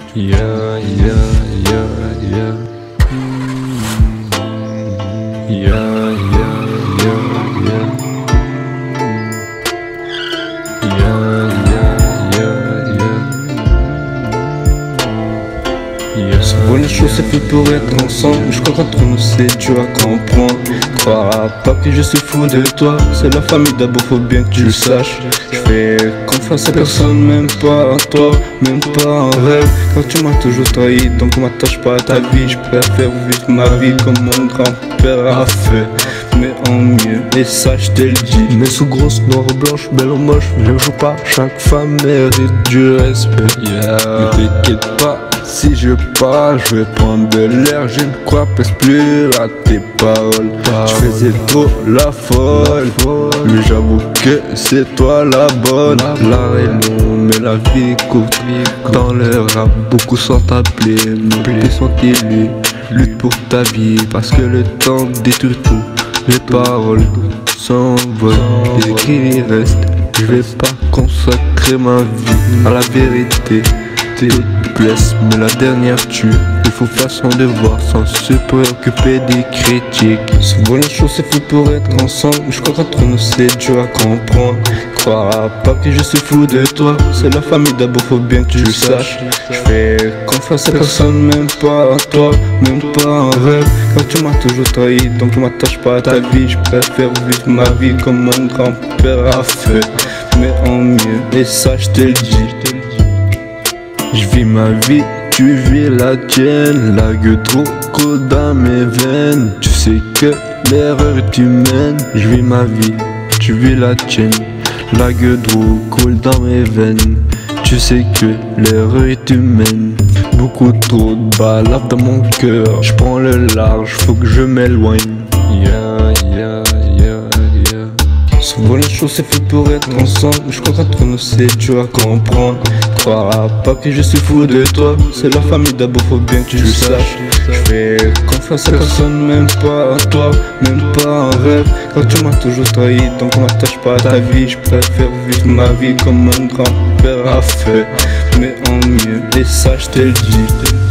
Yeah, yeah, yeah, yeah. Yeah, yeah, yeah, yeah. Yeah, yeah, yeah, yeah. Souvent les choses c'est fait pour être ensemble. Je crois qu'entre nous c'est dur à comprendre. Crois pas que je suis fou de toi. C'est la famille d'abord, faut bien que tu le saches. Je fais confiance à personne, même pas à toi, même pas en rêve. Quand tu m'as toujours trahi, donc on m'attache pas à ta vie. Je préfère vivre ma vie comme mon grand-père a fait, mais en mieux, et ça je te le dis. Mais sous grosse, noire ou blanche, belle ou moche, je joue pas. Chaque femme mérite du respect. Yeah. Ne t'inquiète pas, si je pars, je vais prendre de l'air. Je ne crois presque plus à tes paroles. Tu faisais trop la folle, mais j'avoue que c'est toi la bonne. L'art est long, mais la vie est courte. Dans le rap, beaucoup sont appelés, mais sont élus. Lutte pour ta vie, parce que le temps détruit tout. Les paroles s'envolent, et ce qui reste, je vais pas consacrer ma vie à la vérité. Tes blesses, mais la dernière tue. Il faut faire son devoir sans se préoccuper des critiques. Souvent les choses c'est fait pour être ensemble. Je crois qu'entre nous c'est dur à comprendre. Crois pas que je suis fou de toi. C'est la famille d'abord, faut bien que tu le saches. Je fais confiance à personne, même pas à toi, même pas en rêve. Quand tu m'as toujours trahi, donc je m'attache pas à ta vie. Je préfère vivre ma vie comme mon grand-père a fait, mais en mieux, et ça je te le dis. Je vis ma vie, tu vis la tienne. La gueule trop coule dans mes veines. Tu sais que l'erreur est humaine. Je vis ma vie, tu vis la tienne. La gueule trop coule dans mes veines. Tu sais que l'erreur est humaine. Beaucoup trop de balles dans mon cœur. Je prends le large, faut que je m'éloigne. Yeah, yeah, yeah, yeah. Souvent les choses c'est fait pour être ensemble. Je crois qu'entre nous c'est dur à comprendre. Crois pas que je suis fou de toi. C'est la famille d'abord, faut bien que tu le saches. Je fais confiance à personne, même pas à toi, même pas en rêve. Quand tu m'as toujours trahi, donc on m'attache pas à ta vie. Je préfère vivre ma vie comme mon grand-père a fait, mais en mieux, et ça je te le dis.